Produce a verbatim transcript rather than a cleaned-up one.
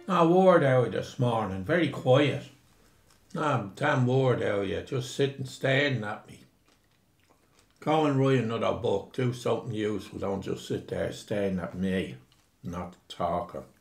No word out this morning, very quiet. No damn word out yet, just sitting staring at me. Go and write another book, do something useful, don't just sit there staring at me, not talking.